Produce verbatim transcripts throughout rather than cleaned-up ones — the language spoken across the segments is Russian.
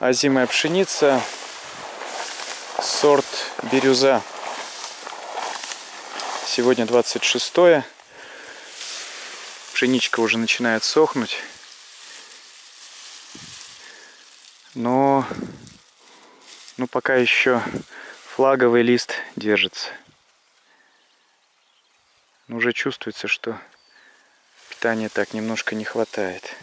озимая пшеница, сорт Бирюза. Сегодня двадцать шестое. Пшеничка уже начинает сохнуть. Но, ну, пока еще флаговый лист держится. Уже чувствуется, что питания так немножко не хватает.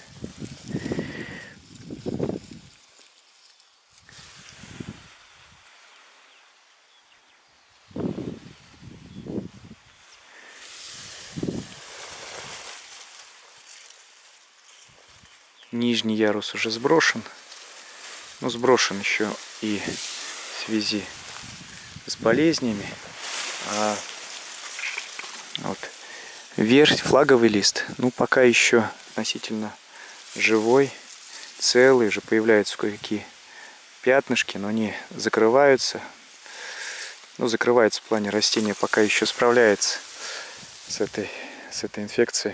Нижний ярус уже сброшен. Но сброшен еще и в связи с болезнями. А вот верх, флаговый лист, ну пока еще относительно живой, целый, уже появляются кое-какие пятнышки, но они закрываются. Ну, закрывается в плане растения, пока еще справляется с этой, с этой инфекцией.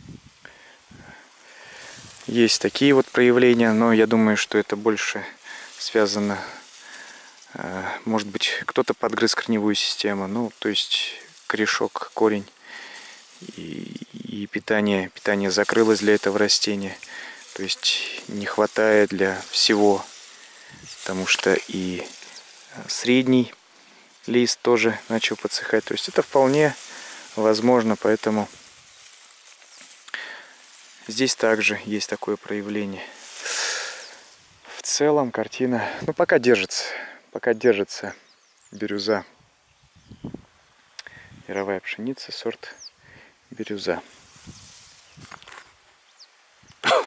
Есть такие вот проявления, но я думаю, что это больше связано, может быть, кто-то подгрыз корневую систему, ну, то есть корешок, корень, и, и питание, питание закрылось для этого растения, то есть не хватает для всего, потому что и средний лист тоже начал подсыхать, то есть это вполне возможно, поэтому здесь также есть такое проявление. В целом картина, ну, пока держится, пока держится Бирюза. Яровая пшеница, сорт Бирюза.